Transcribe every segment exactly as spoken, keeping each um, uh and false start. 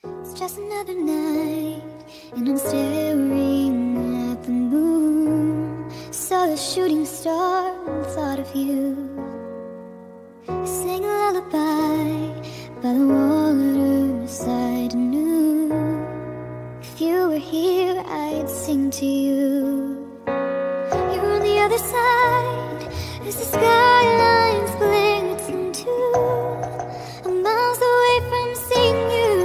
It's just another night, and I'm staring at the moon. Saw a shooting star and thought of you. Sang a lullaby by the waterside and knew if you were here, I'd sing to you. You're on the other side as the skylines glisten too. I'm miles away from seeing you.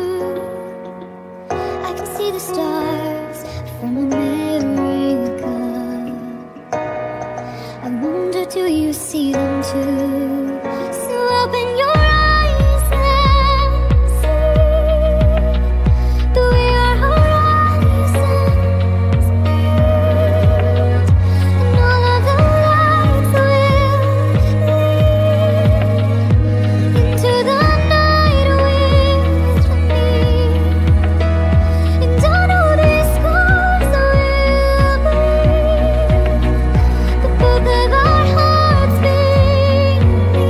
I can see the stars from America. I wonder, do you see them too? So open your eyes and see the way our horizons meet, and all of the lights will lead into the night with me. And I know these scars will bleed, but both of our hearts beat me.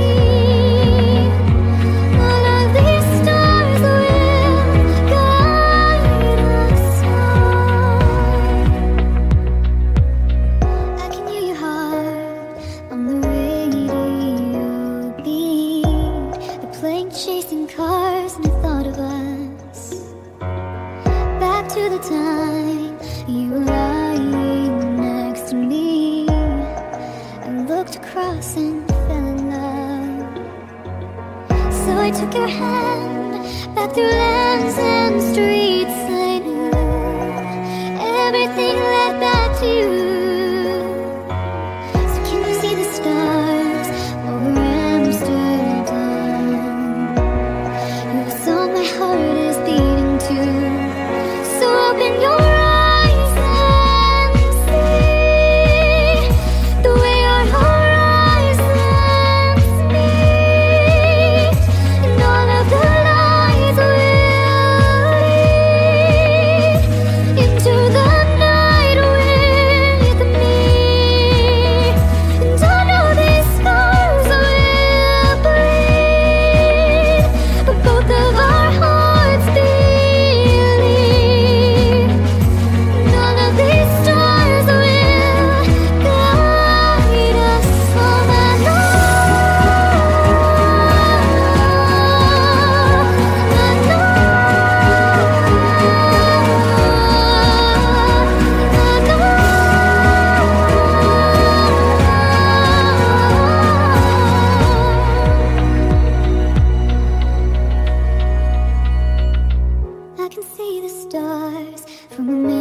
All of these stars will guide us on. I can hear your heart on the radio beat. They're playing Chasing Cars, and I thought of us. Back to the time you were lying next to me. I looked across and fell in love. So I took your hand back through lands and streets I knew. Everything led back to you. So can you see the stars over Amsterdam? You're the song my heart is beating to. So open your eyes and see the way our horizons meet, and all of the lights will lead into the night with me. And I know these scars will bleed, but both of our hearts believe. And all of these stars will guide us on. I know, I know, I can see the stars from America.